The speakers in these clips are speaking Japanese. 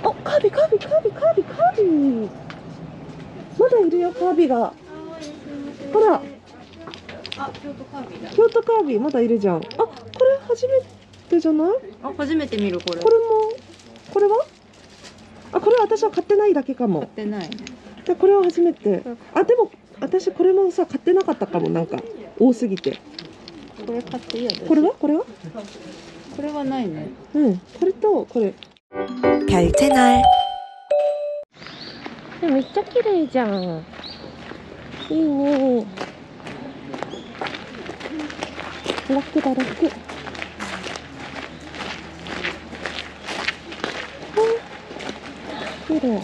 お、カービィ、カービィ、カービィ、カービィ、カービィ。まだいるよ、カービィが。ほら。 あ、京都カービィだ。 京都カービィ、まだいるじゃん。あ、これ初めてじゃない？ あ、初めて見るこれ。 これも、これは？あ、これは私は買ってないだけかも。 買ってないね。 で、これは初めて。あ、でも、私これもさ、買ってなかったかも、なんか多すぎて。 これ買っていいよ。 これは？これは？ これはないね。 うん、これとこれ。 결제날 めっちゃ綺麗じゃん。いいね。楽だ、楽。綺麗。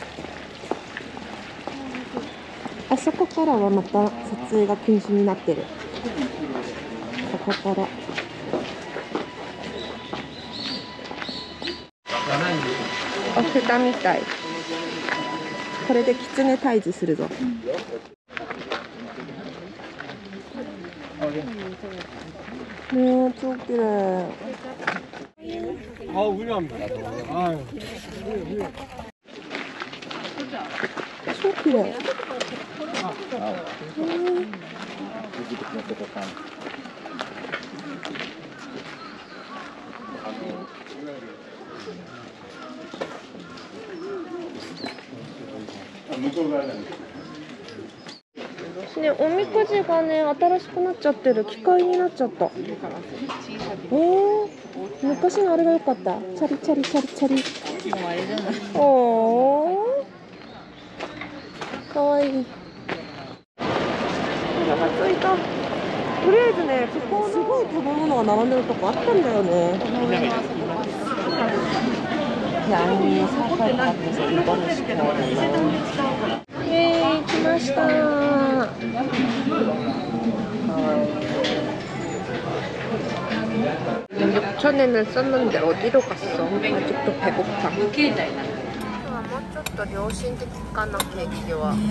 あそこからはまた撮影が禁止になってる。ここから。あ、蓋みたい。これでキツネ退治するぞ。ねえ、超綺麗。超綺麗。ね、おみくじがね、新しくなっちゃってる。機械になっちゃった。昔のあれが良かった。チャリチャリチャリチャリ。 もうあれじゃない。 おー、かわいい。お腹ついた。とりあえずね、ここすごい食べ物が並んでるとこあったんだよね。 この上のあそこか。 いや、サーカルだってさ、色々しかないな。イエーイ、来ましたー。전에는 썼는데 어디로 갔어? 아직도 배고파. 뭐うちょっと良心的かな、ケーキは。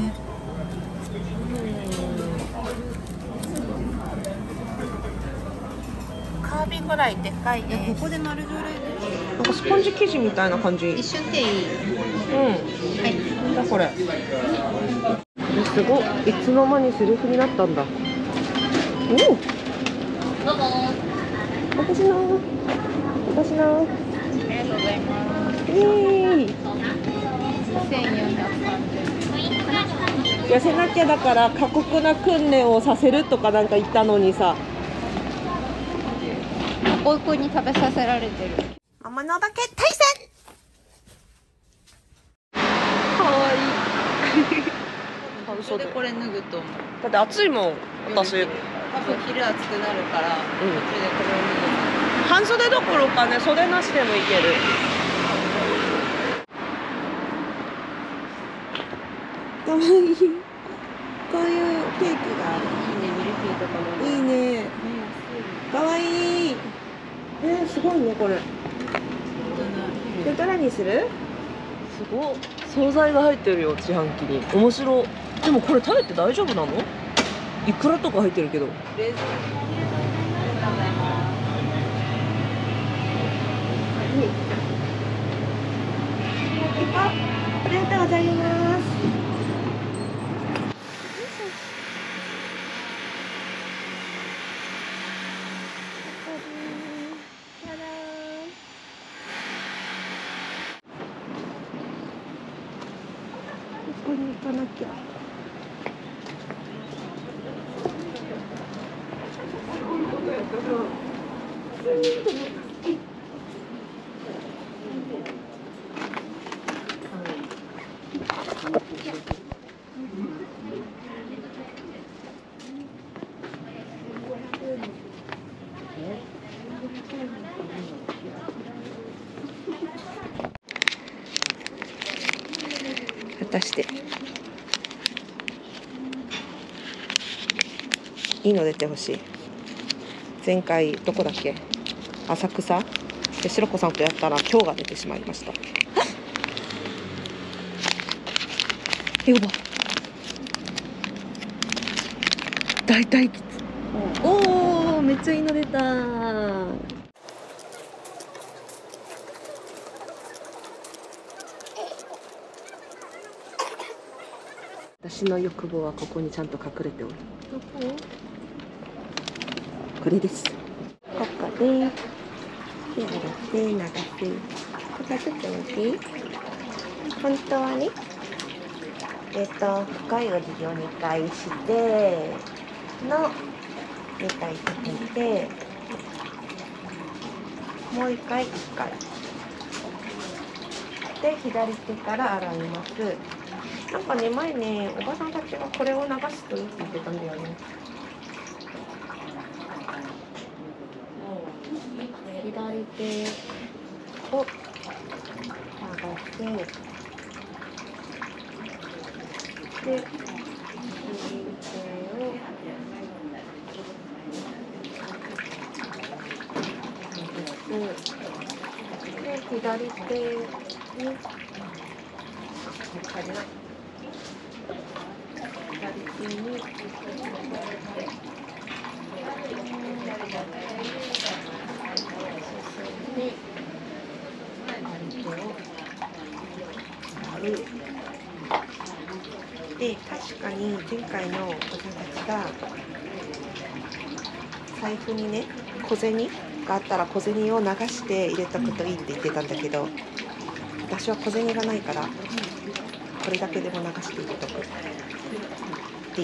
カービィぐらいでかいね。 ここで丸状レーなんかスポンジ生地みたいな感じ。 一瞬でいい。 はい。なんだこれ。これすごい。いつの間にセリフになったんだ。おお。どうも。私の。ありがとうございます。イエーイ。痩せなきゃだから過酷な訓練をさせるとかなんか言ったのにさ。 ここに食べさせられてる。 ママのお化け対戦。かわいい。半袖。 これ脱ぐと思う。 だって暑いもん、私。 多分昼暑くなるから、途中でこれを脱ぐ。 半袖どころかね、袖なしでもいける。かわいい。こういうケーキがある。 いいね、ミルフィーとかも。 いいね。かわいい。すごいね、これ。で、どれにする？すごい。惣菜が入ってるよ、自販機に。面白い。でもこれ食べて大丈夫なの？いくらとか入ってるけど。ありがとうございます。ここに行かなきゃ。果たしていいの出てほしい。前回どこだっけ、浅草でしろこさんとやったら今日が出てしまいました。やば、大吉。おお、めっちゃいいの出た。 私の欲望はここにちゃんと隠れておる。これです。ここで手洗って流す。ここちょっと見て。本当はね、深いお辞儀を2回しての2回かけて、もう1回1回で左手から洗います。なんかね、前ね、おばさんたちがこれを流すといいって言ってたんだよね。左手を流して、で、右手をで、左手に、左手にで、確かに前回のお子さんたちが財布にね、小銭があったら小銭を流して入れとくといいって言ってたんだけど、私は小銭がないからこれだけでも流して入れとくっていう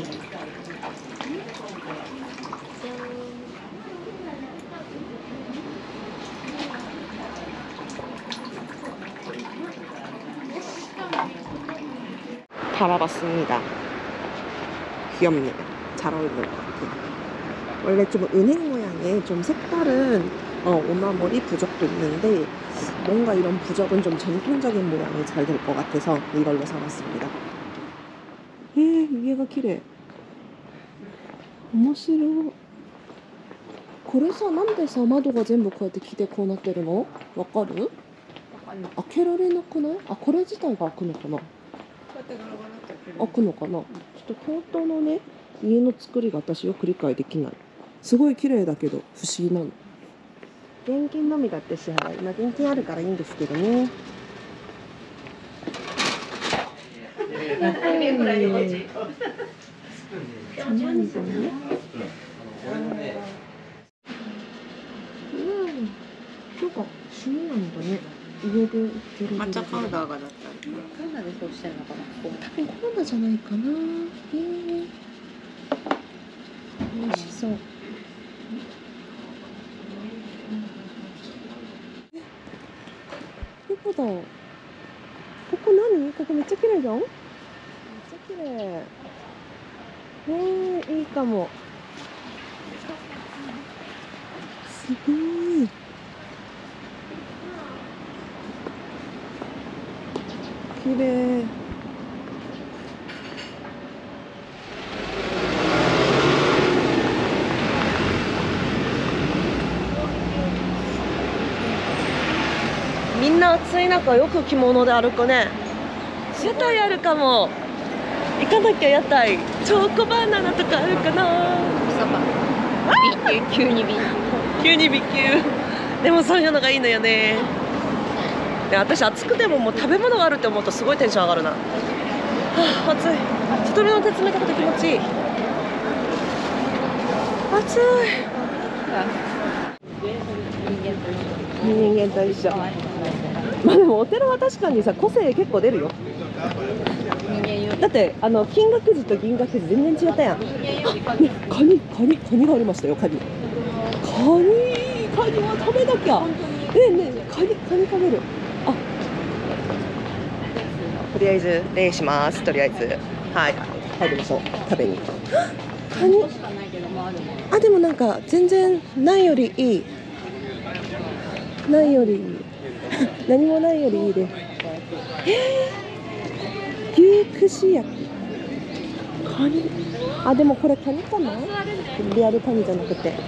。팔아봤습니다. 귀엽네요. 잘 어울리는 것 같아요. 원래 좀 은행 모양의 좀 색다른 오마모리 부적도 있는데 뭔가 이런 부적은 좀 전통적인 모양이 잘 될 것 같아서 이걸로 사봤습니다. 위에가 기래. 面白い。これさ、なんでさ、窓が全部こうやって木でこうなってるの？わかる？開けられなくない？あ、これ自体が開くのかな？開くのかな。ちょっと京都のね、家の作りが私よく理解できない。すごい綺麗だけど不思議なの。現金のみだって支払い。今現金あるからいいんですけどね。なんか趣味なんだね。家で売ってる抹茶パウダーがだったらパウダーでそうしてるのかな。 多分コーラじゃないかな。美味しそう。どこだ。ここ何？ここめっちゃ綺麗じゃん。めっちゃ綺麗。いいかも。すごい。綺麗。みんな暑い中よく着物で歩くね。屋台あるかも。行かなきゃ屋台。チョコバナナとかあるかな。 急に B 級。でもそういうのがいいのよね。で、私暑くてももう食べ物があるって思うとすごいテンション上がるな。暑い。一人の手詰め方で気持ちいい。暑い。人間と一緒。まあでもお寺は確かにさ、個性結構出るよ。だって金閣寺と銀閣寺全然違ったやん。カニがありましたよ。カニは食べなきゃ。ねえカニ食べる。あ、とりあえず礼します。とりあえずはい、入りましょう。食べに。カニ。あ、でもなんか全然ないよりいい。ないよりいい。何もないよりいいです。牛串焼き。カニ。あ、でもこれカニかな？リアルカニじゃなくて。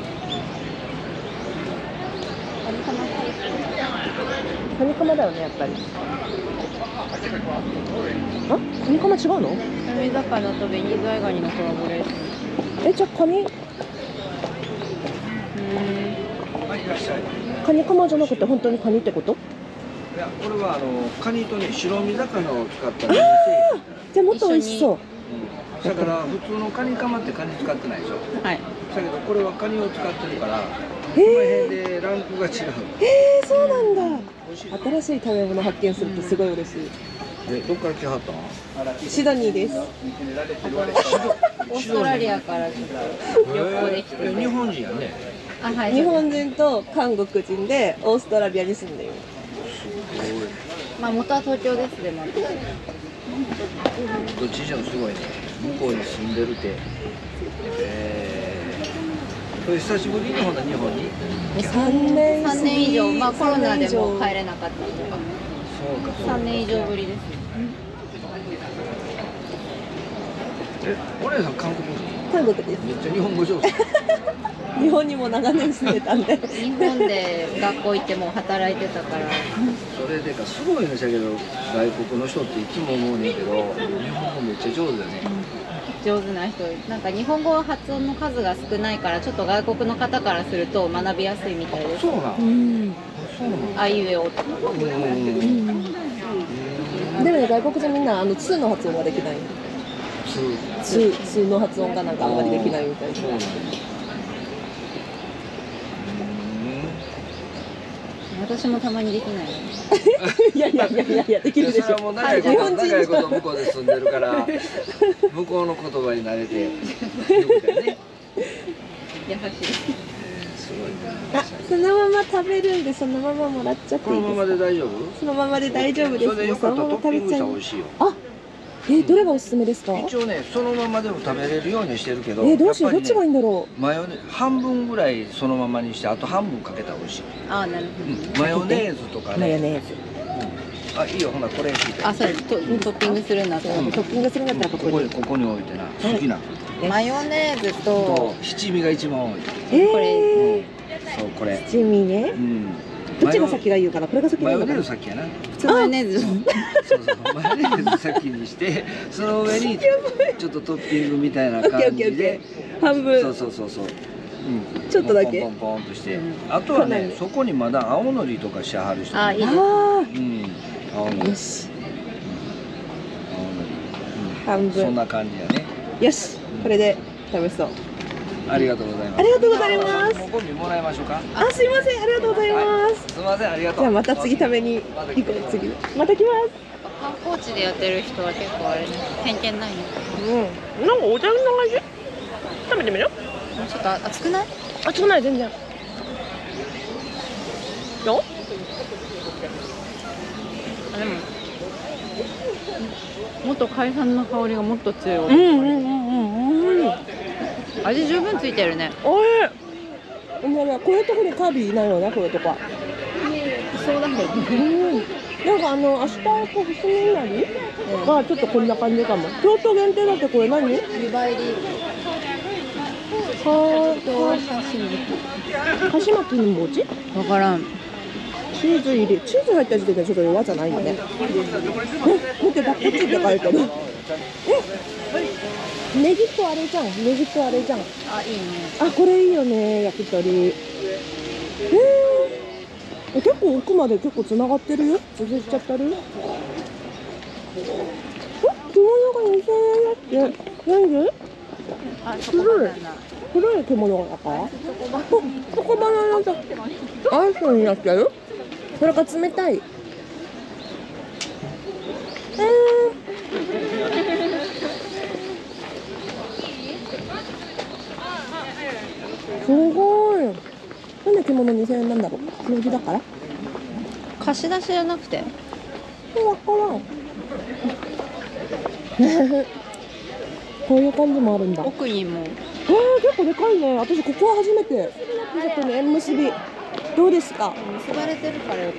カニカマだよね、やっぱり。あ、カニカマ違うの？ 海魚と紅ズワイガニのコラボレーション。 じゃあカニ？カニカマじゃなくて本当にカニってこと？ いや、これはカニとね、白身魚を使った。 じゃあもっと美味しそう。 だから普通のカニカマってカニ使ってないでしょ。 はい。 だけどこれはカニを使ってるから、 へこのえ辺でランクが違う。 そうなんだ。 美味しい。 新しい食べ物発見するとすごい嬉しい。 で、どっから来はったの？ シドニーです。 オーストラリアからちょっと旅行できてて。 日本人やね。 あ、はい。 日本人と韓国人でオーストラリアに住んでいる。 まあ元は東京ですでも。 どっちにしてもすごいね。向こうに住んでるって。これ久しぶりにほんな日本に。 3年 3年以上、まあコロナでもう 3 帰れなかったので、 そうかそうか。 3年以上ぶりです。 お姉さん韓国人？ 韓国です。 めっちゃ日本語上手。 日本にも長年住んでたんで。 日本で学校行ってもう働いてたから。 それでかすごいんだけど、外国の人っていつも思うねんけど、日本語めっちゃ上手だね。 上手な人、なんか日本語は発音の数が少ないからちょっと外国の方からすると学びやすいみたいです。 そうなの。 うん。 そうなの。 あいうえおとか。 でもね、外国人みんなツーの発音ができない。ツーの発音がなんかあんまりできないみたいな。 そうなんだ。 私もたまにできないよ。 いやいやいやいやいや、できるでしょ。 それはもう長いこと向こうで住んでるから向こうの言葉に慣れてよくだよね。 優しい。 すごいあ、そのまま食べるんで、そのままもらっちゃってこのまいいですか。 まで大丈夫？ そのままで大丈夫です。 それでよかったらトッピングしたら美う。 味しいよ。 あ、どれがおすすめですか。 一応ね、そのままでも食べれるようにしてるけど、 どうしよう、どっちがいいんだろマヨネーズ半分ぐらいそのままにして、あと半分かけたら美味しい。 あ、なるほど。 マヨネーズとかう。マヨね。 ネーズ。 あ、いいよ、ほなこれ敷いて。 あ、それトッピングするんだったら。 トッピングするんだったらここに。 ここに置いてな、好きな。 マヨネーズとと七味が一番多い。 これそうこれ。 七味ね。どっちが先がいいかな。これが先がいいのかなマヨネーズ。先やな。 普通マヨネーズ。 そうマヨネーズ先にしてその上にちょっとトッピングみたいな感じで半分。 そう、 ちょっとだけポンポンとして、あとはねそこにまだ青のりとかしてはる人あ、いいです。 青のりよし。 青のり、 半分。 そんな感じやね。 よし。これで食べそう。 ありがとうございます。 ありがとうございます。 もうゴミもらいましょうか。 あ、すいません。ありがとうございます。 すみません、ありがとう。 じゃあまた次食べに行こう。次。また来ま観光地でやってる人は結構あれね、偏見ないね。 す。なんかお茶の味。食べてみる？ ちょっと熱くない？ 熱くない全然。どう？ あ、でももっと海産の香りがもっと強い。味十分ついてるね。 おい。こういうところにカービィいないよね、こういうとこ。 そうだけど。 なんかアスパラと伏見稲荷がちょっとこんな感じかも。京都限定だってこれ何？ 湯葉入り。 箸巻きの餅？ わからん。 チーズ入り。チーズ入った時点でちょっと弱じゃないよね。見て、こっちって書いてる。ネギとあれじゃん。ネギとあれじゃん。 あ、いいね。 あ、これいいよね、焼き鳥。結構奥まで結構繋がってるよ。続いちゃったる。着物が2000円だって。何で？ あ、そこまでなんだ。 黒い獣だからそこバナナだ。アイスになっちゃう？それか冷たい。すごい。なんで着物2000円なんだろう。その日だから？ 貸し出しじゃなくて？ わからん。こういう感じもあるんだ。 奥にも。 結構でかいね。私ここは初めて。ちょっとね、縁結び。どうですか？ 結ばれてるからよ。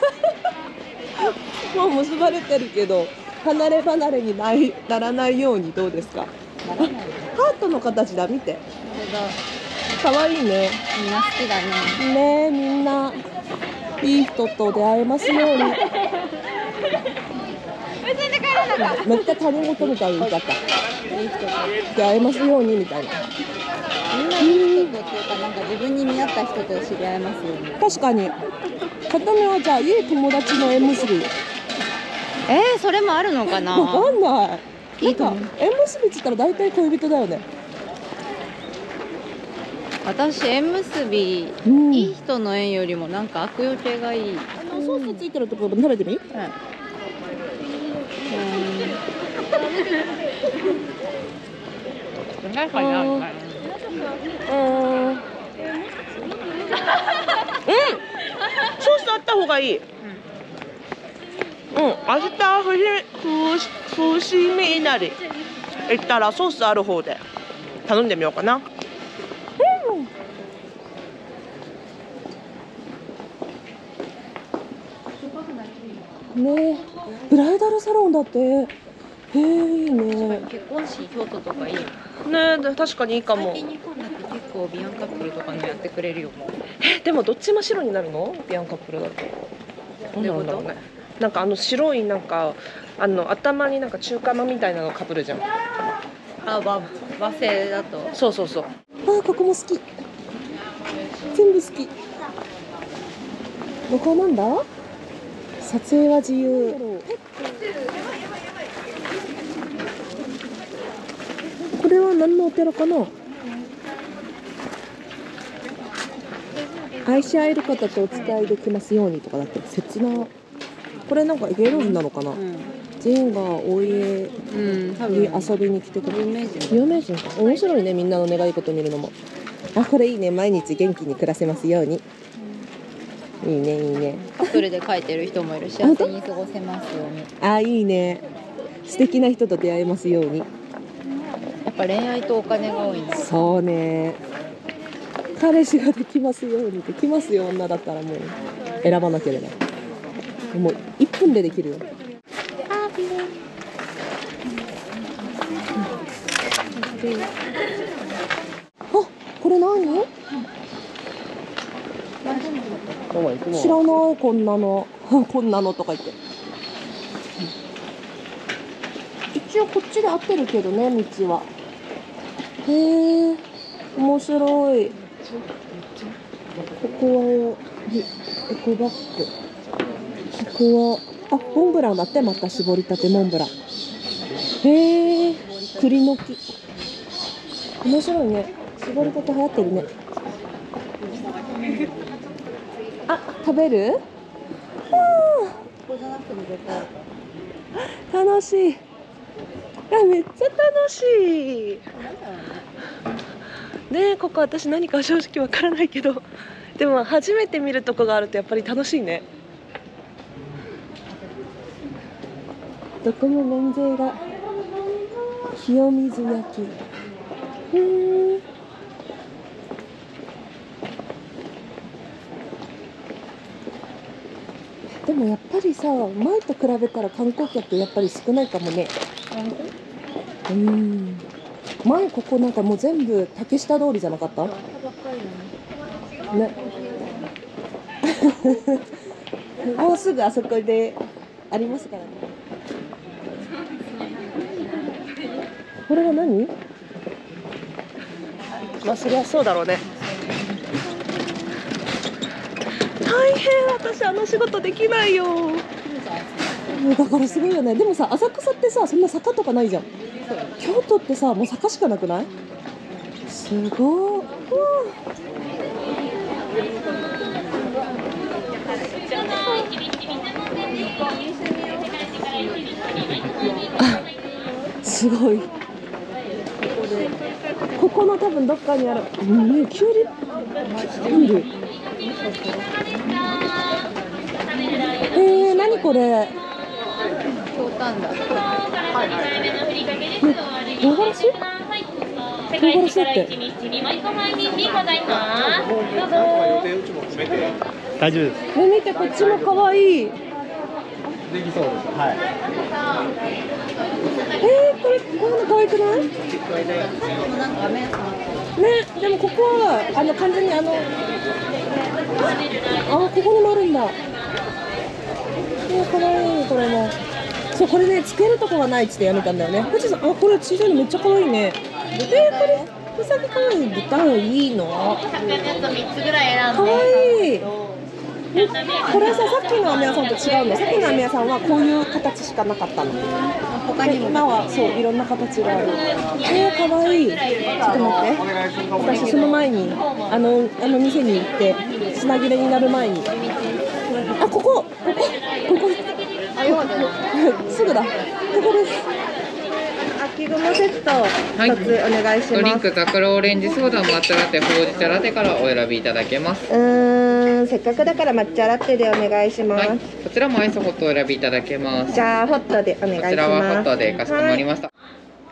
もう結ばれてるけど、離れ離れにならないようにどうですか？ハートの形だ、見て。可愛いね。 みんな好きだね。 ねえ、みんないい人と出会えますように。めっちゃ他人事みたいに言っちゃった。出会えますようにみたいな。 みんないい人とっていうか、なんか自分に見合った人と知り合えますよね。 確かに。片目はじゃあいい友達の縁結び。 それもあるのかな。 わかんない。 いいと思う。 縁結びっつったら大体恋人だよね。 私縁結び、 うんいい人の縁よりもなんか悪用系がいい。 ソースついてるところ食べてみ。ソースあった方がいい。明日伏見稲荷行ったらソースある方で頼んでみようかな。ねえ、ブライダルサロンだって。へえ、いいね。 結婚式京都とかいいよ。 ねえ、確かにいいかも。 最近日本だと結構ビアンカップルとかのやってくれるよ。 でもどっちも白になるの？ビアンカップルだと。どうなんだろうね。なんか白いなんか頭になんか中華まみたいなのかぶるじゃん。 和製だと。 そうそうそう。ここも好き。全部好き。どこなんだ？撮影は自由。これは何のお寺かな？愛し合える方とお使いできますようにとかだって。切な。これなんか芸能人なのかな？全員がお家に遊びに来てくれる。有名人か。面白いね、みんなの願い事見るのも。これいいね。毎日元気に暮らせますように。いいね、いいね。 カップルで書いてる人もいる。幸せに過ごせますように。 いいね。素敵な人と出会えますように。 やっぱ恋愛とお金が多いね。 そうね。彼氏ができますように。できますよ、女だったらもう選ばなければ。もう1分でできるよ。これ何？知らない。こんなのこんなのとか言って。一応こっちで合ってるけどね、道は。へえ、面白い。ここはエコバッグ。ここはモンブランだって。また絞りたてモンブラン。へえ、栗の木。面白いね。絞りたて流行ってるね。食べる？楽しい。めっちゃ楽しい。ねえ、ここ私何か正直わからないけど、でも初めて見るとこがあるとやっぱり楽しいね。どこも免税が清水焼き。でもやっぱりさ、前と比べたら観光客やっぱり少ないかもね。前ここなんかもう全部竹下通りじゃなかった？ね。もうすぐあそこでありますからね。これは何？まあそりゃそうだろうね。大変、私仕事できないよ。だからすごいよね。でもさ、浅草ってさ、そんな坂とかないじゃん。京都ってさ、もう坂しかなくない？すごい。すごい。ここの多分どっかにある。キュウリビール。何これ？ ひょうたんだ。 唐辛子？唐辛子だって。 大丈夫です。 見て、こっちも可愛い。 できそうです。はい。 これこういうの可愛くない？ね、でもここは完全にここにもあるんだ。可愛い。これもそう、これね、つけるとこがないっつってやめたんだよね。富士山、これ小さいのめっちゃ可愛いね。これうさぎ可愛い。豚いいの。 3つぐらい選んで。 可愛い。 これさ、さっきの飴屋さんと違うの。さっきの飴屋さんはこういう形しかなかったの。で他にも今はそう、いろんな形がある。かわいい。ちょっと待って。私その前にあの店に行って品切れになる前に。あ、ここ。 あ、よかったすぐだ。ここです。秋雲セット一つお願いします。 ドリンク桜オレンジソーダ抹茶ラテほうじ茶ラテからお選びいただけます。 せっかくだから抹茶ラテでお願いします。 はい、こちらもアイスホットお選びいただけます。 じゃあホットでお願いします。 こちらはホットでかしこまりました。 あ、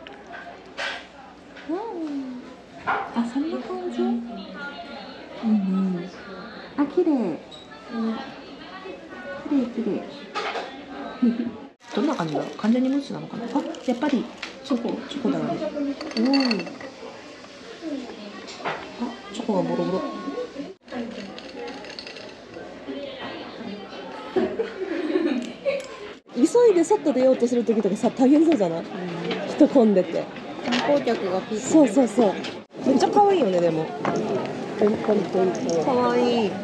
そんな感じ。あ、綺麗。綺麗。どんな感じだろう。完全にムースなのかな。あ、やっぱりチョコだね。あ、チョコがボロボロ。急いで外出ようとする時とかさ、大変そうじゃない？人混んでて。 観光客がピッそう。めっちゃ可愛いよね、でも。可愛い。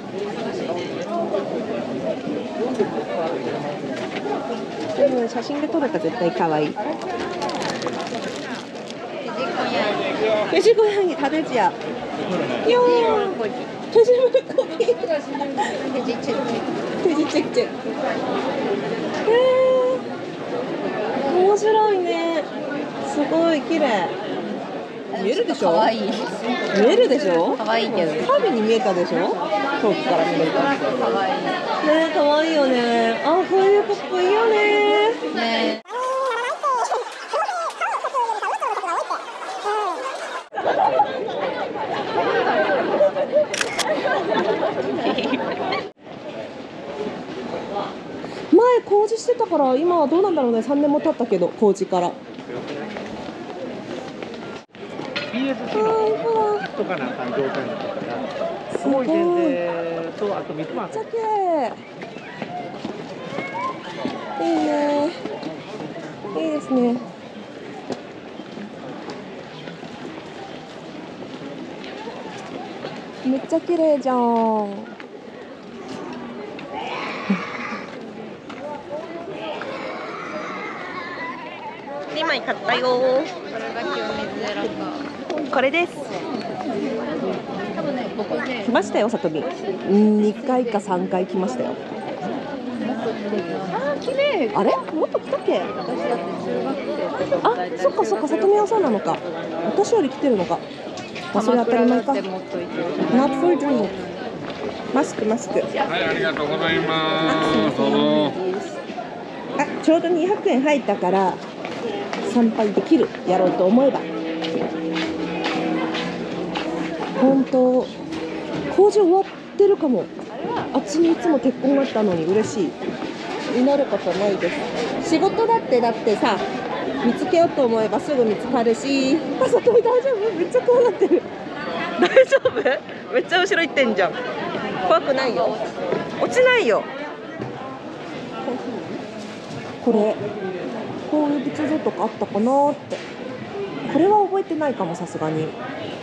でも写真で撮れたら絶対可愛い。돼지고양이 다 돼지야. 귀여워. 돼지 물고기. 돼지 짹짹. 面白いね。すごい綺麗。見えるでしょ。 可愛い。 見えるでしょ。 可愛いけど。 影に見えたでしょ。遠くから見ると。 可愛い。 ね、可愛いよね。あ、こういうポップいいよね。 ね。 前工事してたから今はどうなんだろうね。3年も経ったけど工事から。 PSC のとかな状態の方がすごい限定とあとミスマーク。 めっちゃ綺麗。いいね。いいですね。めっちゃ綺麗じゃん。2枚買ったよ。 これが清水寺か。 これです。 多分ね、ここで。 来ましたよ、さとみ。2回か3回来ましたよ。 あー、綺麗。 あれもっと来たっけ。 私だって中学生とか。 あ、そっか、さとみはそうなのか。私より来てるのか。まあ、それ当たり前か。 持っといて。 Not for drink。マスク。 はい、ありがとうございます。どうぞ。 あ、ちょうど200円入ったから参拝できる。やろうと思えば。本当工事終わってるかも。あっちにいつも鉄痕があったのに嬉しい。祈ることないです。仕事だってさ、見つけようと思えばすぐ見つかるし。あ、さとみ大丈夫？めっちゃこうなってる。大丈夫？めっちゃ後ろ行ってんじゃん。怖くないよ。落ちないよ。これこういう仏像とかあったかなって。これは覚えてないかも、さすがに。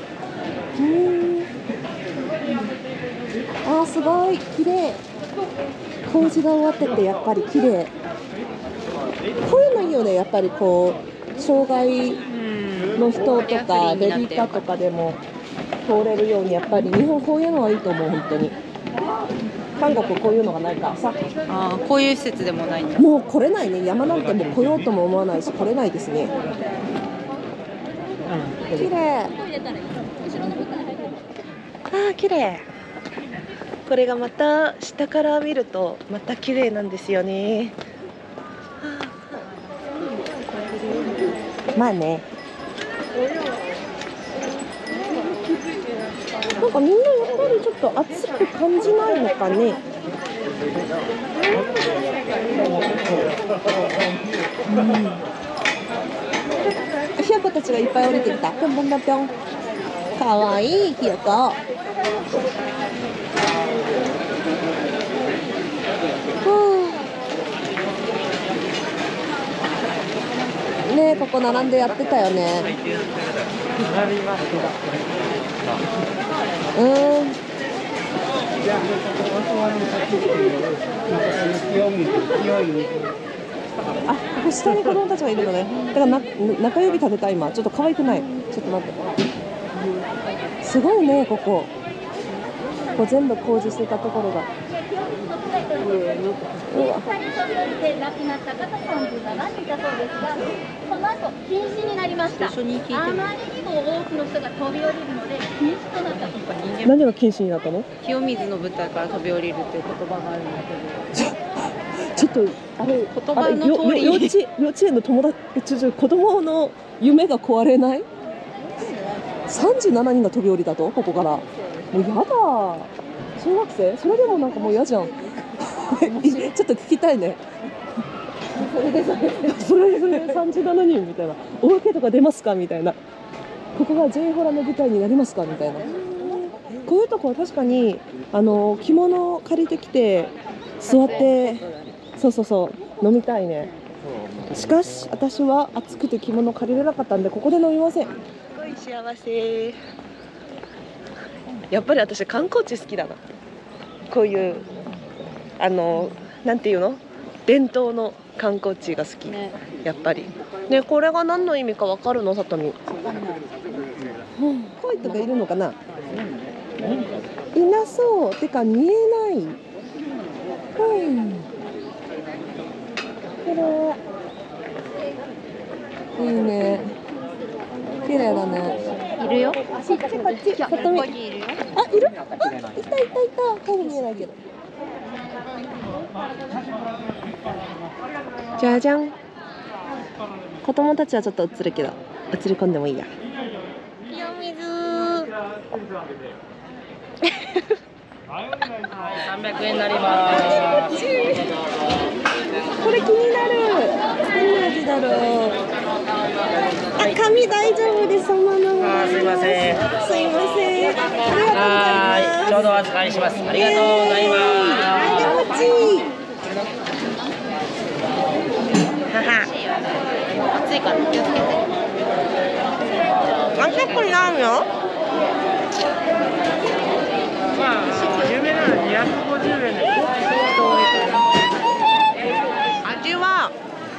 あー、すごい綺麗。工事が終わっててやっぱり綺麗。こういうのいいよね。やっぱりこう障害の人とかベビーカーとかでも通れるように、やっぱり日本こういうのはいいと思う。本当に韓国こういうのがないからさ。 あー、こういう施設でもないんだ。 もう来れないね。山なんてもう来ようとも思わないし来れないですね。綺麗。あー、綺麗。これがまた下から見るとまた綺麗なんですよね。まあね。なんかみんなやっぱりちょっと暑く感じないのかね。ひよこたちがいっぱい降りてきた。ぴょんぴょんぴょんぴょん。かわいいひよこ。ねえ、ここ並んでやってたよね。 あ、ここ下に子供たちがいるのね。だから中指食べたい今。ちょっと可愛くない？ちょっと待って。すごいねここ。こう全部工事してたところが。うわ。 亡くなった方37人いたそうですが、この後禁止になりました。あまりにも多くの人が飛び降りるので禁止となったと。 何が禁止になったの？ 清水の舞台から飛び降りるっていう言葉があるんだけど。 ちょっとあれ言葉の通り幼稚園の友達子供の夢が壊れない？37人が飛び降りたとここから。もうやだ。小学生？それでもなんかもう嫌じゃん。ちょっと聞きたいね。それ37人みたいな。お受けとか出ますかみたいな。ここが J ホラの舞台になりますかみたいな。こういうとこは確かに着物を借りてきて座ってそう飲みたいね。しかし私は暑くて着物借りれなかったんでここで飲みません。すごい幸せ。やっぱり私観光地好きだな。こういうなんていうの伝統の観光地が好き、ね、やっぱりね。これが何の意味かわかるの？さとみ。恋とかいるのかな？いなそう。てか見えない。いいね。綺麗だね。 いるよ。 こっち。さとみ。あ、いる？あ、いた。顔見えないけど。じゃじゃん。子供たちはちょっと映るけど、映り込んでもいいや。清水。 300円になります。 これ気になる。どんな味だろう。あ、紙大丈夫です。そのまま。 すいません。 すいません。ありがとうございます。 ちょうどお預かりします。ありがとうございます。 気持ちいい。 暑いから気をつけて。 あ、結構になるよ。 有名なの250円です。 味は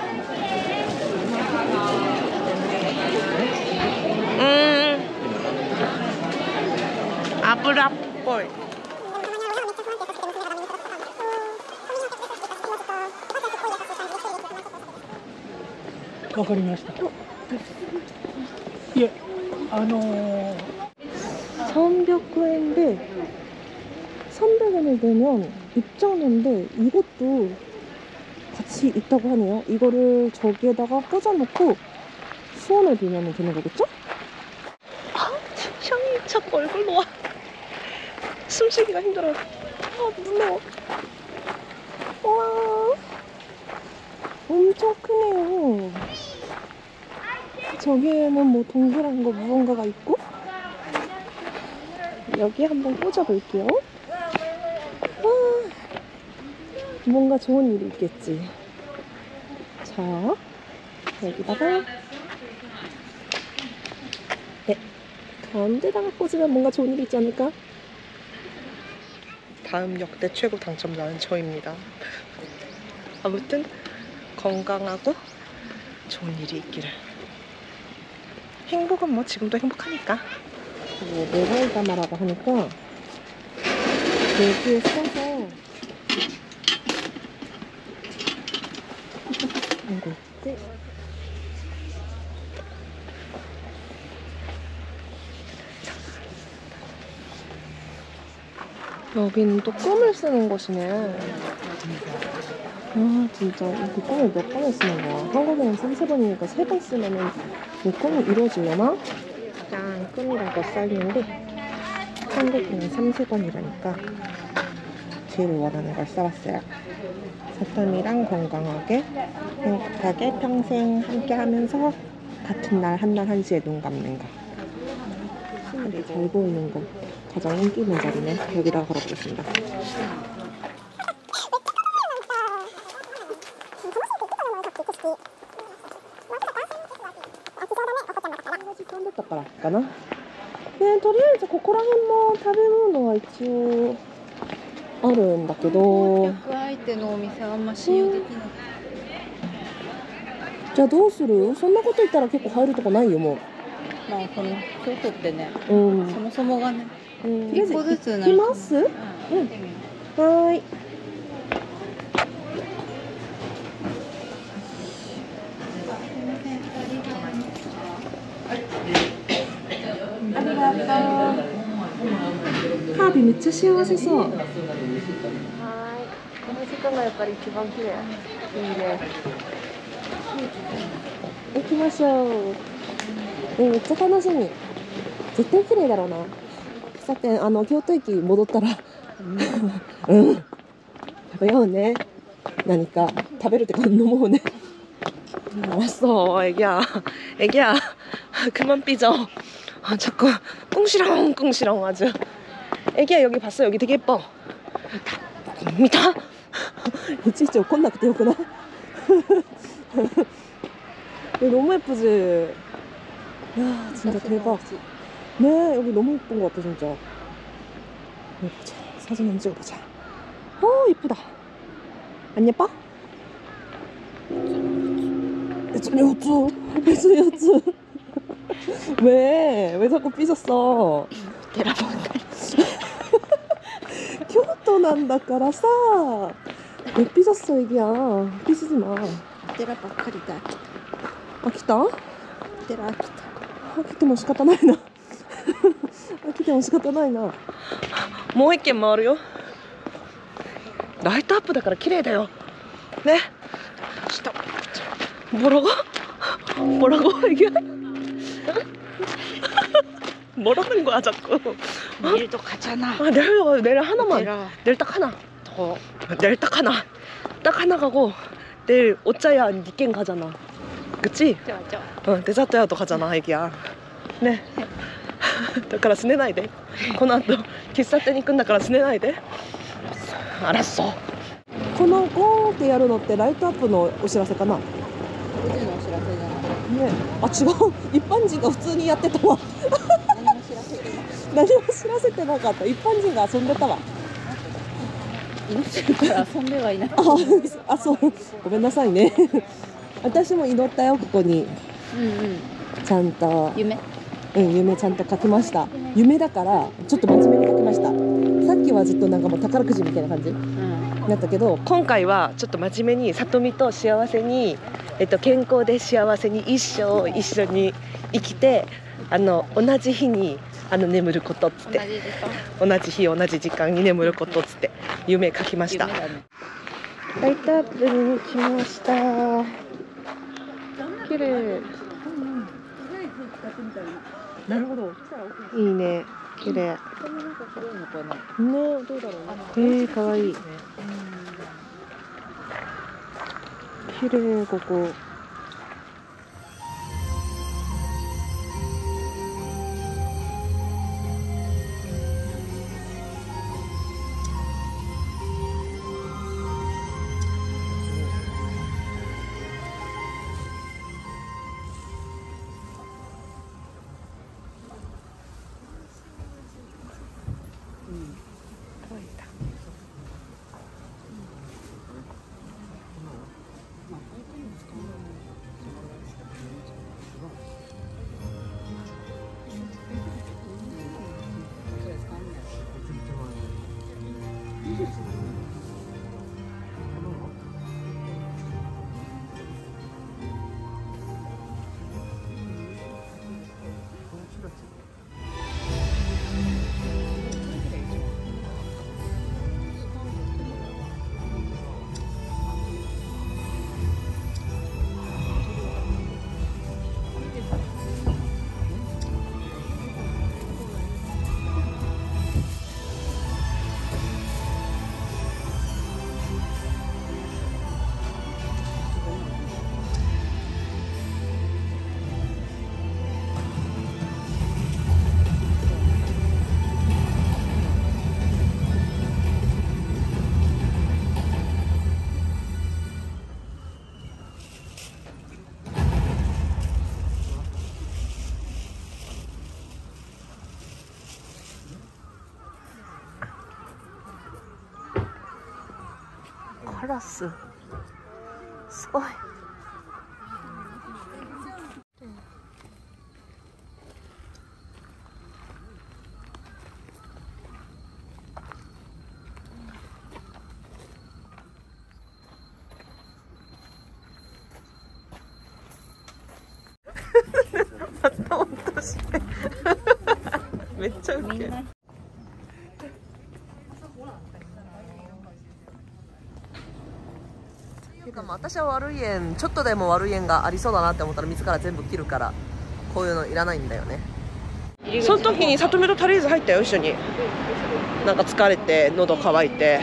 油っぽい。 わかりました。いえ、 300円で300원을 내면 입장료인데 이것도 같이 있다고 하네요. 이거를 저기에다가 꽂아놓고 수원을 빌면 되는 거겠죠? 아, 향이 자꾸 얼굴로 와. 숨쉬기가 힘들어요. 아, 무서워. 와, 엄청 크네요. 저기에는 뭐 동그란 거 무언가가 있고 여기 한번 꽂아볼게요. 뭔가 좋은 일이 있겠지. 자, 여기다가 네, 가운데다가 꽂으면 뭔가 좋은 일이 있지 않을까? 다음 역대 최고 당첨자는 저입니다. 아무튼 건강하고 좋은 일이 있기를. 행복은 뭐 지금도 행복하니까. 메갈다마라고 하니까 여기에 써서 이거 있지? 여기는 또 꿈을 쓰는 곳이네. 아, 진짜 이 꿈을 몇 번을 쓰는 거야? 한국에는 3-4번이니까 3번 쓰면은 이 꿈이 이루어지려나? 짠, 꿈이라고 써있는데 한국에는 3-4번이라니까 제일 원하는 걸 써봤어요. 사람이랑 건강하게 행복하게 평생 함께 하면서 같은 날 한날 한시에 눈 감는 거. 하늘이 잘 보이는 거 가장 인기 있는 자리네. 여기다가 걸어보겠습니다.かな。とりあえずここら辺の食べ物は一応あるんだけど、 客相手のお店はあんま信用できない。 じゃあどうする？そんなこと言ったら結構入るとこないよもまあこの京都ってね、 う。うん。 そもそもがね、 うん一個ずつ行きます？ うん。 はーい。ありがとう。カービィめっちゃ幸せそう。はーい。この時間がやっぱり一番綺麗。いいね。行きましょう。めっちゃ楽しみ。絶対綺麗だろうな。さて京都駅戻ったらうん食べようね。何か食べるってか飲もうね。왔어 애기야. 애기야 그만 삐져. 자꾸 꿍시렁 아주. 애기야 여기 봤어? 여기 되게 예뻐.見た? 이치이치怒んなくてよくない? 너무 예쁘지? 야 진짜 대박. 네 여기 너무 예쁜 것 같아 진짜. 보자. 사진 한번 찍어보자. 예쁘다. 안 예뻐? 무슨 여쭈? 왜 자꾸 삐졌어? 교토 난다까라 사. 왜 삐졌어 애기야? 삐지지 마. テラばっかりだ。 飽きた? テラ飽きた。 飽きても仕方ないな。飽きても仕方ないな。もう一軒回るよ。ライトアップだから綺麗だよ。ね。뭐라고? 이게? 뭐라는 거야 자꾸? 내일도 가잖아. 내일 하나만. 내일 딱 하나. 내일 딱 하나. 딱 하나 가고 내일 오짜야 니겐 가잖아. 그치? 데자토야도 가잖아 애기야. 네. だからすねないで。この後喫茶店に行くんだからすねないで。あらそう。このゴーってやるのってライトアップのお知らせかな。 9時のお知らせじゃない。 ね、あ違う、一般人が普通にやってたわ。何も知らせてなかった。一般人が遊んでたわ。 命から遊んではいない。 あ、そう、ごめんなさいね。私も祈ったよここに。ちゃんと。夢ちゃんと書きました。夢だからちょっと真面目に書きました。さっきはずっとなんかもう宝くじみたいな感じだったけど、今回はちょっと真面目に里見と幸せに、健康で幸せに一生一緒に生きて、同じ日に眠ることっつって、同じ日同じ時間に眠ることっつって夢書きました。ライトアップに来ました。綺麗。なるほど。いいね。綺麗。ね、どうだろうね。可愛い。綺麗ここ。 ラスすごい。また落としてめっちゃウケる。私は悪い縁、ちょっとでも悪い縁がありそうだなって思ったら自ら全部切るから、こういうのいらないんだよね。その時に里美とタリーズ入ったよ、一緒に。なんか疲れて喉乾いて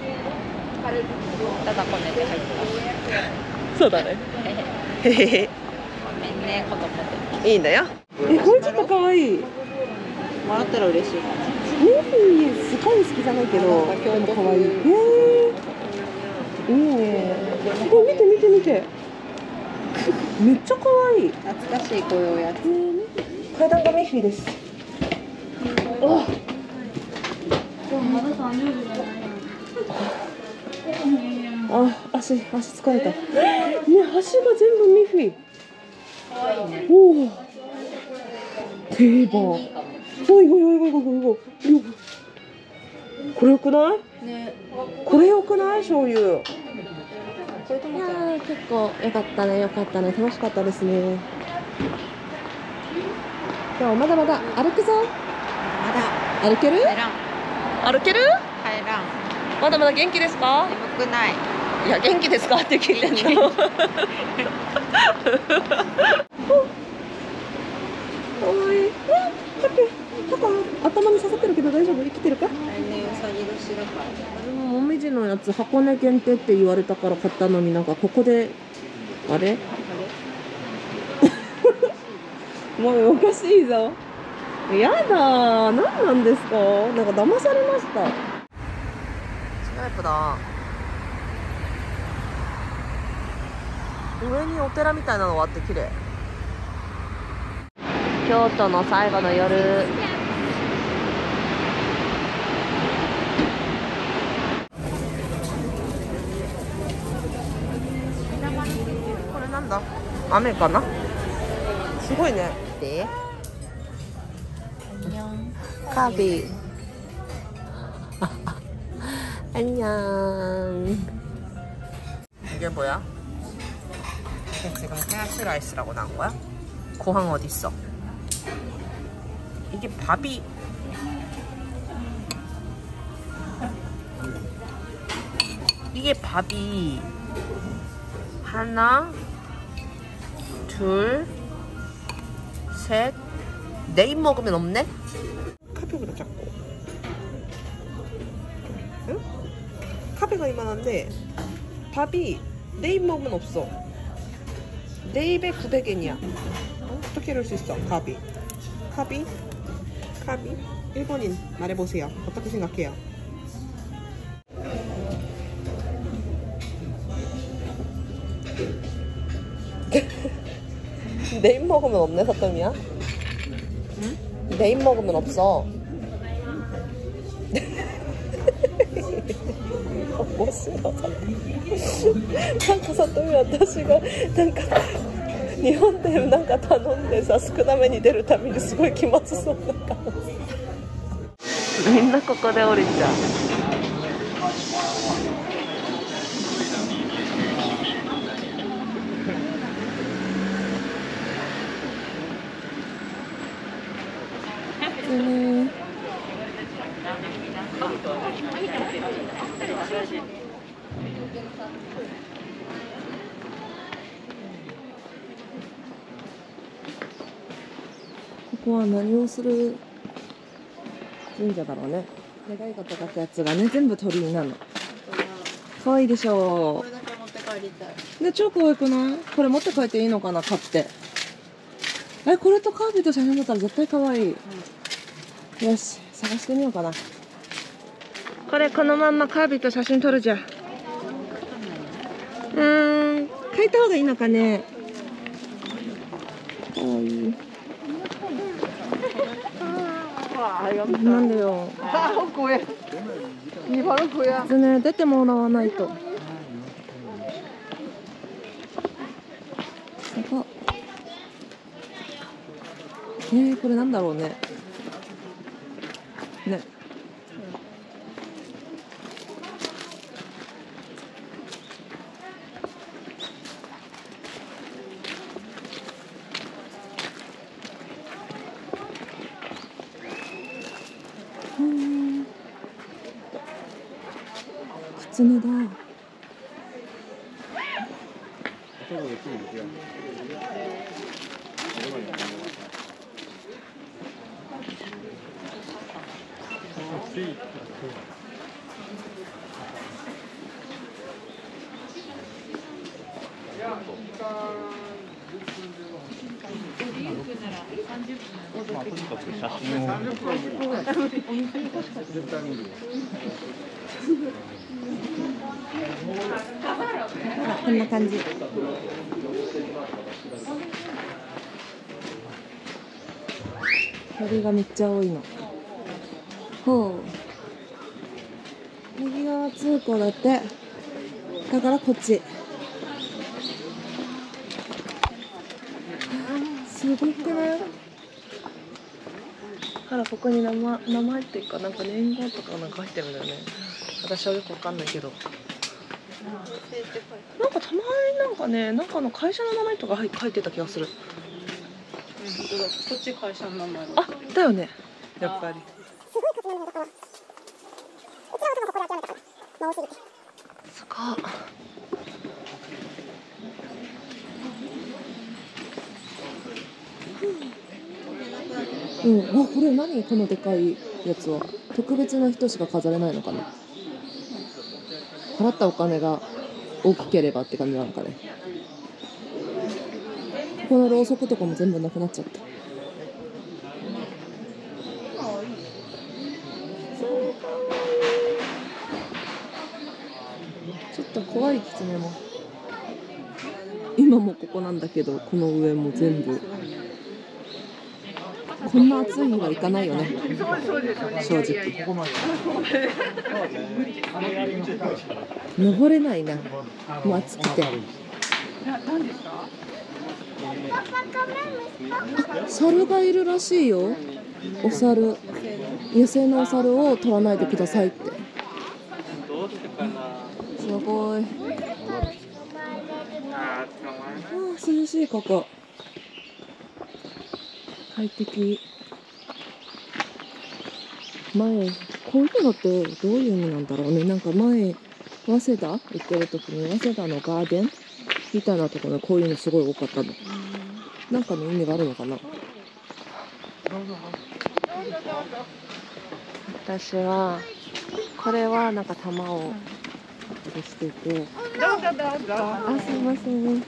ただこねて入った。 そうだね。へへへ。 ごめんね、子供で。 いいんだよ。これちょっと可愛い。 もらったら嬉しいかな。 すごい好きじゃないけど、でも可愛い。いいね。見て見て見て。めっちゃ可愛い。 懐かしいこういうやつ。 階段がミッフィーです。あ。あ、足疲れた。ね、足が全部ミッフィー。おお。定番。おいおいおいおいおいおい。これよくない？ね。これよくない？醤油。いやー、結構良かったね、良かったね、楽しかったですね。今日まだまだ歩くぞ。 まだ歩ける？ 帰らん。 歩ける？ 帰らん。 まだまだ元気ですか？ 眠くない。 いや、元気ですかって聞いてんの。かわいい。タコ頭に刺さってるけど大丈夫？生きてるか？ 来年うさぎ年だから。 もみじのやつ箱根限定って言われたから買ったのに、なんかここであれ？もうおかしいぞ。やだー、何なんですか？なんか騙されました。スナイプだ。上にお寺みたいなのがあって綺麗。京都の最後の夜。これなんだ？雨かな？すごいね。で、カービィ。안녕. 이게 뭐야? 지금 하야시 라이스라고 나온 거야? 고항 어디 있어? 이게 밥이 하나, 둘, 셋, 네 입 먹으면 없네? 카페보다 작고. 응? 카페가 이만한데 밥이 네 입 먹으면 없어. 네 입에 900엔이야. 어떻게 이럴 수 있어? 카비. 일본인 말해보세요. 어떻게 생각해요? 네 입 먹으면 없네, 사tom이야? 응? 네 입 먹으면 없어.面白い。なんかさとみ私がなんか日本でなんか頼んでさ少なめに出るためにすごい気まずそうな顔。みんなここで降りちゃう。ここは何をする神社だろうね。願い事書くやつがね、全部鳥居なの。可愛いでしょう。 これだけ持って帰りたい。 で、超可愛くない？これ持って帰っていいのかな、買って。これとカービィと写真撮ったら絶対可愛い。よし、探してみようかな。これこのまんまカービィと写真撮るじゃん。書いた方がいいのかね。可愛い。なんでよ。ね、出てもらわないと。 高っ。これなんだろうね。ね。キツネだ。こんな感じ。鳥がめっちゃ多いの。ほう。右側通行だって。だからこっち。すごくない？あら、ここに名前っていうか、なんか年号とかなんか入ってるんだよね。私はよくわかんないけど。なんかたまになんかね、なんかの会社の名前とか書いてた気がする。 こっち会社の名前。 あ、だよね。やっぱり。すごい。うん、あ、これ何このでかいやつは。特別な人しか飾れないのかな。払ったお金が大きければって感じなのかね。このろうそくとかも全部なくなっちゃった。ちょっと怖いキツネも。今もここなんだけど、この上も全部。こんな暑い日は行かないよね。正直。登れないな。もう暑くて。猿がいるらしいよ。お猿。野生のお猿を取らないでくださいって。すごい。ああ、涼しいここ。快適。前こういうのってどういう意味なんだろうね。なんか前早稲田行ってる時に早稲田のガーデンみたいなところでこういうのすごい多かったの。なんかの意味があるのかな。私はこれはなんか玉をしてて。あ、すいません。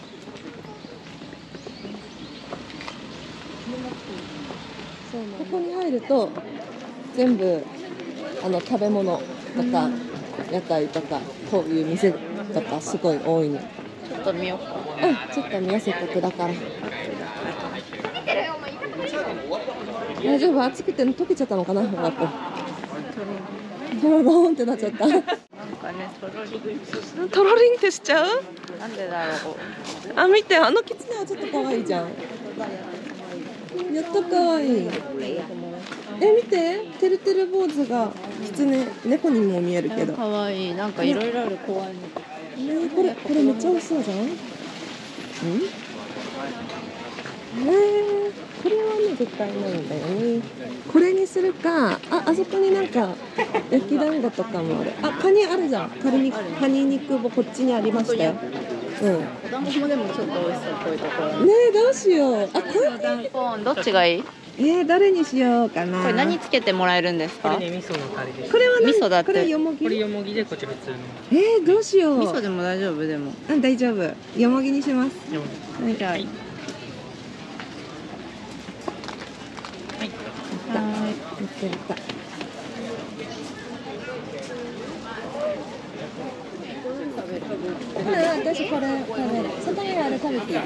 ここに入ると全部食べ物とか屋台とかこういう店とかすごい多いの。 ちょっと見ようか。 うん、ちょっと見よう、せっかくだから。大丈夫？暑くて溶けちゃったのかな、ほらこう。トロロンってなっちゃった。 なんかね、 トロリンってしちゃう？ なんでだろう。 あ、見て、あのキツネはちょっと可愛いじゃん。やっと可愛い。見て、てるてる坊主がキツネ、猫にも見えるけど。 可愛い、なんかいろいろある怖いの。 これめっちゃ美味しそうじゃん。これはね絶対ないんだよね。これにするか、あそこになんか焼き団子とかもある。あ、カニあるじゃん。カニ肉もこっちにありましたよ。うん。 お団子もでもちょっと美味しそう、こういうところ。 ねえ、どうしよう。あ、これお団子どっちがいい？ どれにしようかな。 これ何つけてもらえるんですか？ これね、味噌のタレです。 これは味噌だって。 これよもぎ。 これよもぎで、こっち普通の。 どうしよう。 味噌でも大丈夫でも。 うん、大丈夫。よもぎにします。 よもぎ。 はい。 じゃあ。 私これ食べる。外にあれ食べていいよ。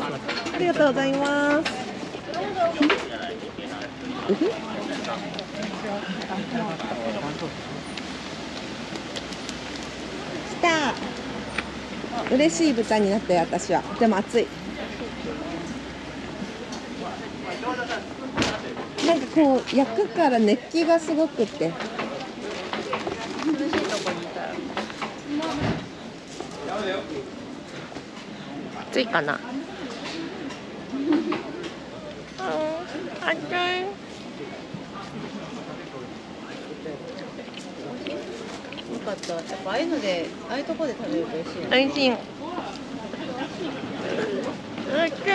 ありがとうございます。来た。嬉しい豚になったよ、私は。でも暑い。なんかこう焼くから熱気がすごくって。暑いかな。暑い。 よかった。やっぱああいうので、ああいうところで食べると美味しいよね。 美味しい。暑い。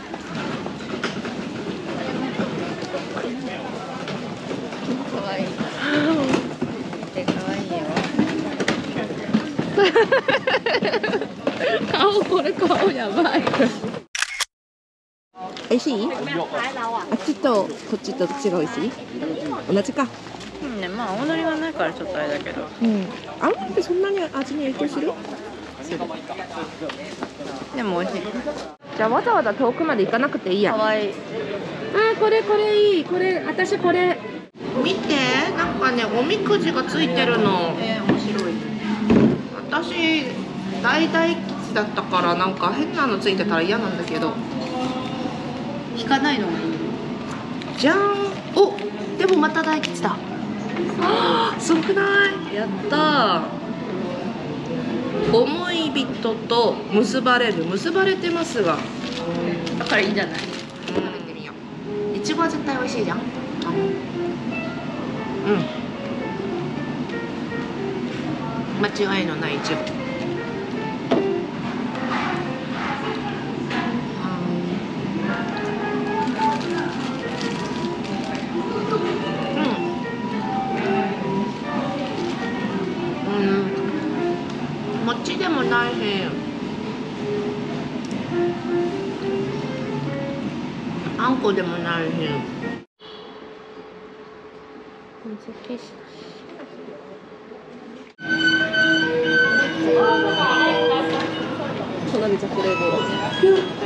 かわいい。見てかわいいよ。これ顔やばい。 美味しい？あっちとこっちとどっちが美味しい？同じか。 うんね、まあ青のりがないからちょっとあれだけど。 うん。青のりってそんなに味に影響する？ でも美味しい。 じゃあわざわざ遠くまで行かなくていいや。 かわいい。 あー、これいい。これ私これ。見て、なんかねおみくじがついてるの。 面白い。 私大吉だったからなんか変なのついてたら嫌なんだけど。 引かないのもいい。 じゃーん。お、でもまた大吉だ。すごくない？やったー。思い人と結ばれる。結ばれてますが。 だからいいんじゃない？ 食べてみよう。いちごは絶対美味しいじゃん。うん。間違いのないいちご。餅でもないし、あんこでもないし。花火ザフレーボー。